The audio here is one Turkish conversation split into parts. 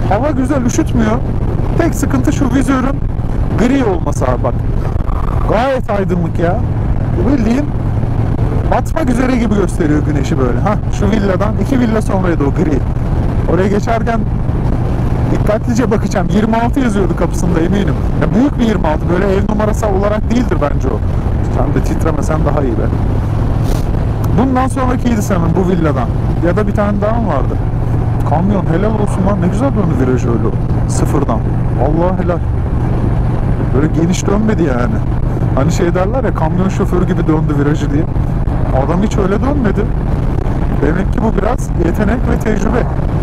Hava güzel, üşütmüyor. Tek sıkıntı şu vizörün gri olması abi bak. Gayet aydınlık ya. Bildiğin batmak üzere gibi gösteriyor güneşi böyle. Ha, şu villadan 2 villa sonraydı o gri. Oraya geçerken dikkatlice bakacağım. 26 yazıyordu kapısında eminim. Ya büyük bir 26. Böyle ev numarası olarak değildir bence o. Sen de titremesen daha iyi be. Bundan sonrakiydi sanırım bu villadan. Ya da bir tane daha mı vardı? Kamyon helal olsun lan. Ne güzel döndü virajı öyle. Sıfırdan. Allah helal. Böyle geniş dönmedi yani. Hani şey derler ya, kamyon şoförü gibi döndü virajı diye. Adam hiç öyle dönmedi. Demek ki bu biraz yetenek ve tecrübe.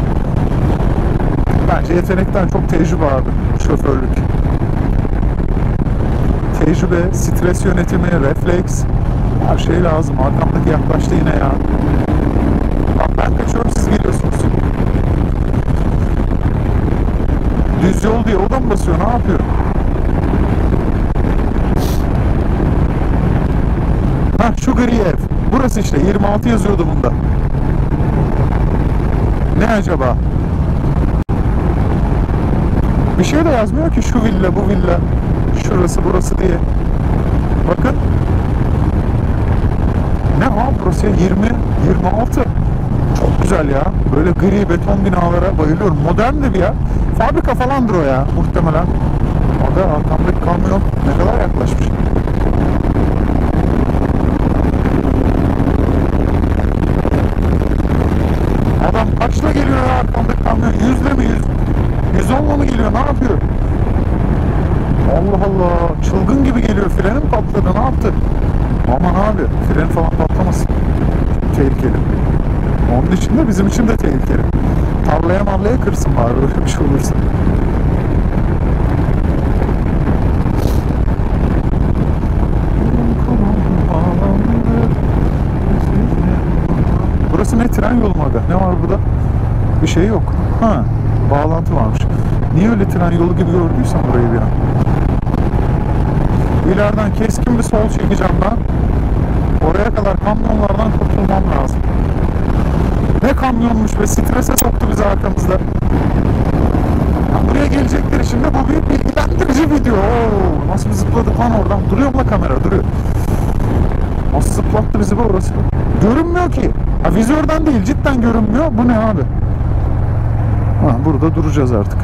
Bence yetenekten çok tecrübe abi. Şoförlük. Tecrübe, stres yönetimi, refleks. Her şey lazım. Arkamdaki yaklaştı yine ya. Bak ben kaçıyorum, siz geliyorsunuz. Düz yol diye o da mı basıyor? Ne yapıyor? Hah, şu gri ev. Burası işte. 26 yazıyordu bunda. Ne acaba? Bir şey de yazmıyor ki şu villa, bu villa, şurası, burası diye. Bakın. Ne abi burası ya? 26. Çok güzel ya. Böyle gri beton binalara bayılıyorum. Modern de bir ya. Fabrika falandır o ya muhtemelen. Aga arkamdaki kamyon ne kadar yaklaşmış. Adam kaçla geliyor ya arkamdaki kamyon? 100'le mi 100? 110'la mı geliyor? Ne yapıyor? Allah Allah. Çılgın gibi geliyor. Frenim patladı. Ne yaptı? Aman abi. Fren falan patlamasın. Tehlikeli. Onun için de bizim için de tehlikeli. Tarlaya marlaya kırsın bari öyle bir şey olursa. Burası ne? Tren yolu mu aga? Ne var burada? Bir şey yok. Ha, bağlantı varmış. Niye öyle tren yolu gibi gördüysen burayı bir an. İleriden keskin bir sol çekeceğim ben. Oraya kadar kamyonlardan kurtulmam lazım. Ne kamyonmuş ve strese soktu bizi arkamızda. Buraya gelecekleri şimdi bu bir bilgilendirici video. Oo, nasıl bir zıpladık lan oradan. Duruyor mu la kamera? Duruyor. Nasıl zıplattı bizi bu orası? Görünmüyor ki. Ha, vizörden değil, cidden görünmüyor. Bu ne abi? Ha, burada duracağız artık.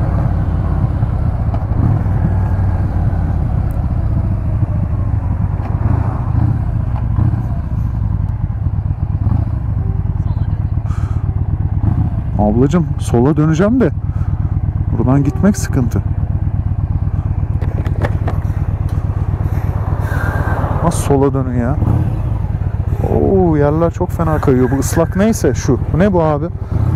Ablacım sola döneceğim de buradan gitmek sıkıntı. Nasıl sola dönün ya? Oo, yerler çok fena kayıyor. Bu ıslak neyse şu. Bu ne bu abi?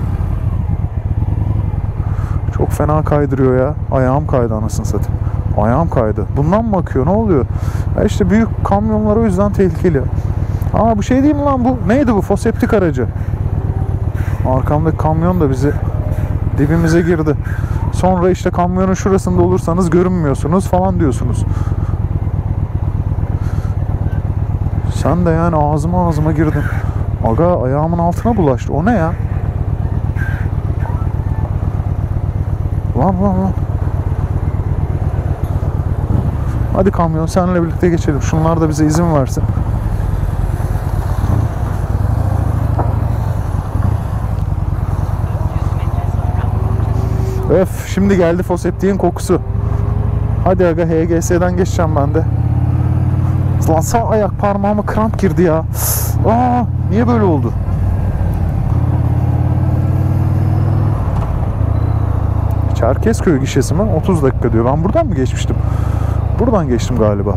Çok fena kaydırıyor ya. Ayağım kaydı anasını satayım. Ayağım kaydı. Bundan mı akıyor? Ne oluyor? Ya işte büyük kamyonlar o yüzden tehlikeli. Aa, bu şey değil mi lan bu? Neydi bu? Foseptik aracı. Arkamdaki kamyon da bizi dibimize girdi. Sonra işte kamyonun şurasında olursanız görünmüyorsunuz falan diyorsunuz. Sen de yani ağzıma girdin. Aga ayağımın altına bulaştı. O ne ya? Lan. Hadi kamyon seninle birlikte geçelim. Şunlar da bize izin versin. Öf, şimdi geldi foseptiğin kokusu. Hadi aga, HGS'den geçeceğim ben de. Lan sağ ayak parmağıma kramp girdi ya. Aa, niye böyle oldu? Çerkezköy gişesi mi? 30 dakika diyor. Ben buradan mı geçmiştim? Buradan geçtim galiba.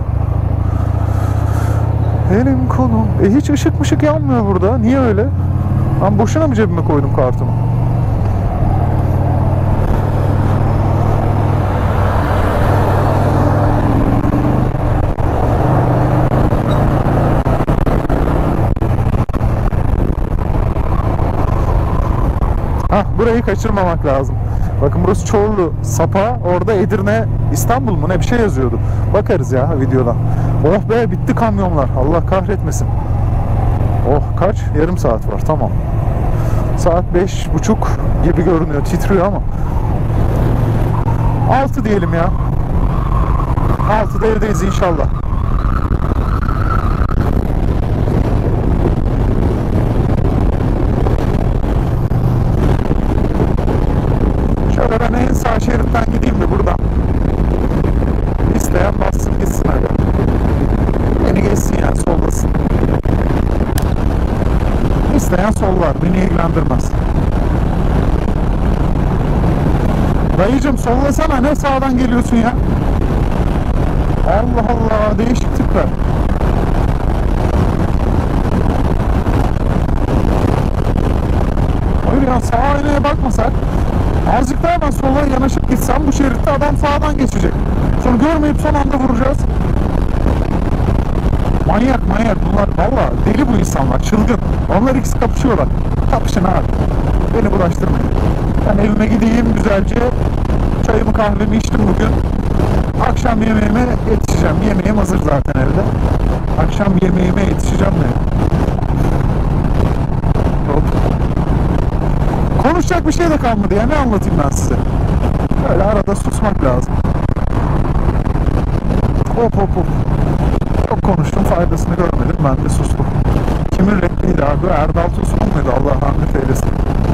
Elim kolum. Hiç ışık yanmıyor burada. Niye öyle? Ben boşuna mı cebime koydum kartımı? Burayı kaçırmamak lazım. Bakın burası Çorlu, Sapa, orada Edirne, İstanbul mu ne bir şey yazıyordu. Bakarız ya videodan. Oh be, bitti kamyonlar. Allah kahretmesin. Oh, kaç? Yarım saat var, tamam. Saat 5:30 gibi görünüyor. Titriyor ama. 6 diyelim ya. 6'da evdeyiz inşallah. Şöyle ben en sağ şeritten gideyim de buradan. İsteyen bassın gitsin aga. Beni geçsin yani, sollasın. İsteyen sollar, beni ilgilendirmez. Dayıcım sollasana, ne sağdan geliyorsun ya? Allah Allah, değişik tipler. Hayır ya, sağ aynaya bakmasak, azıcık daha ben sola yanaşıp gitsem bu şeritte adam sağdan geçecek. Sonra görmeyip son anda vuracağız. Manyak bunlar, valla deli bu insanlar, çılgın. Onlar ikisi kapışıyorlar. Kapışın abi. Beni bulaştırmayın. Ben evime gideyim güzelce. Çayımı kahvemi içtim bugün. Akşam yemeğime yetişeceğim. Yemeğim hazır zaten evde. Akşam yemeğime yetişeceğim de. Hop. Konuşacak bir şey de kalmadı ya. Ne anlatayım ben size? Böyle arada susmak lazım. Hop. Çok konuştum, faydasını görmedim. Ben de sustum. Kimin repliğiydi abi? Erdal Tosun muydu? Allah rahmet eylesin.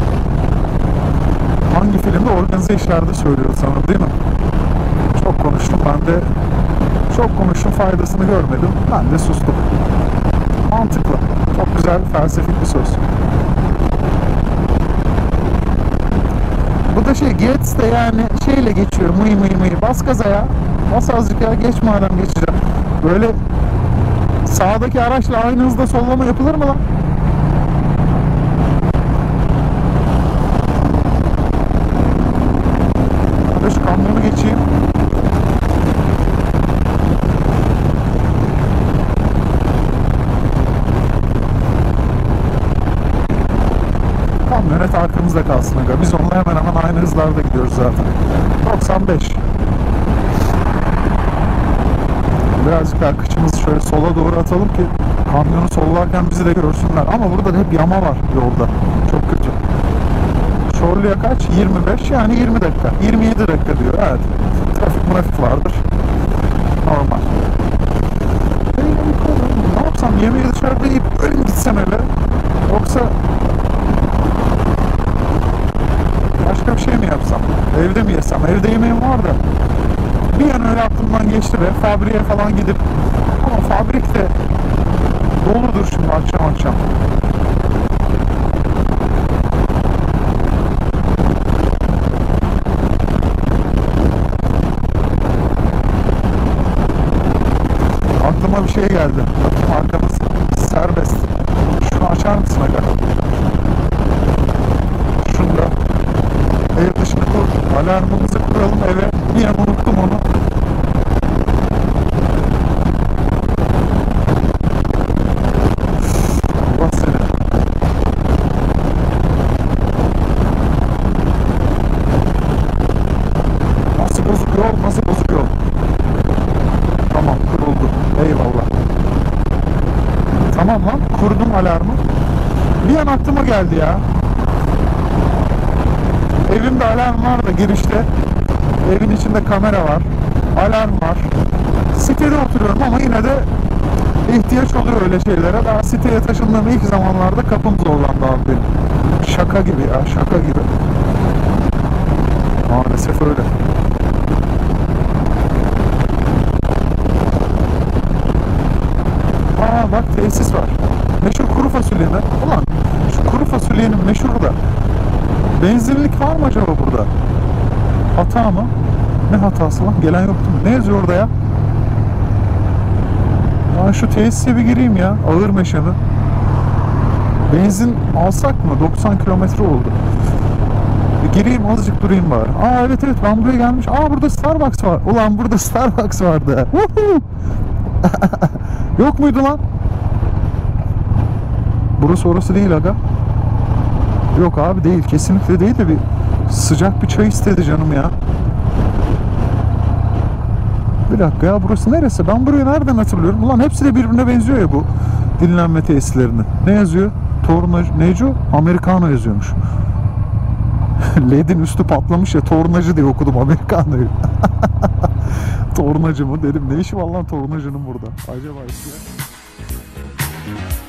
Hangi filmde? Organize işlerde söylüyor sanırım, değil mi? Çok konuştum, ben de çok konuştum, faydasını görmedim. Ben de sustum. Mantıklı. Çok güzel, felsefik bir söz. Bu da Getz de yani şeyle geçiyor. Mıy. Bas gaza ya. Bas azıcık ya, geç madem geçeceğim. Böyle sağdaki araçla aynı hızda sollama yapılır mı lan? Hadi şu kamyonu geçeyim. Kamyonet arkamızda kalsın aga. Biz onunla hemen aynı hızlarda gidiyoruz zaten. 95. Birazcık daha kıçımızı şöyle sola doğru atalım ki kamyonu sollarken bizi de görsünler. Ama burada da hep yama var yolda. Çok kötü. Çorlu'ya kaç? 25, yani 20 dakika. 27 dakika diyor. Evet. Trafik vardır. Normal. Ne yapsam? Yemeği dışarıda yiyip öyle mi gitsem eve? Yoksa başka bir şey mi yapsam? Evde mi yesem? Evde yemeğim var da. Bir an öyle aklımdan geçti ve fabriğe falan gidip, ama fabrikte doludur şimdi akşam. Aklıma bir şey geldi. Bakayım, arkamız serbest. Şunu açar mısın aga? Şunda ev dışını kur. Alarmımızı kuralım eve. Bir an unuttum onu. Allah seni. Nasıl bozuk yol? Tamam, kuruldu. Eyvallah. Tamam lan, kurdum alarmı. Bir an aklıma geldi ya. Evimde alarm var da girişte. Evin içinde kamera var. Alarm var. Sitede oturuyorum ama yine de ihtiyaç oluyor öyle şeylere. Daha siteye taşındığım ilk zamanlarda kapım zorlandı abi benim. Şaka gibi ya, şaka gibi. Maalesef öyle. Aa bak, tesis var. Meşhur kuru fasulye mi? Ulan şu kuru fasulyenin meşhuru da. Benzinlik var mı acaba burada? Hata mı? Ne hatası lan? Gelen yoktu mu? Ne yazıyor orada ya? Ya şu tesise bir gireyim ya. Ağırmeşe mi? Benzin alsak mı? 90 kilometre oldu. Bir gireyim, azıcık durayım bari. Aa evet ben buraya gelmiş. Aa burada Starbucks var. Ulan burada Starbucks vardı. Yok muydu lan? Burası orası değil aga. Yok abi, değil. Kesinlikle değil de bir sıcak bir çay istedi canım ya. Bir dakika ya, burası neresi? Ben burayı nereden hatırlıyorum? Ulan hepsi de birbirine benziyor ya bu dinlenme tesislerinin. Ne yazıyor? Tornacı, Neco? Americano yazıyormuş. LED'in üstü patlamış ya, tornacı diye okudum Amerikan'da. Tornacı mı dedim, ne işi var lan tornacının burada acaba?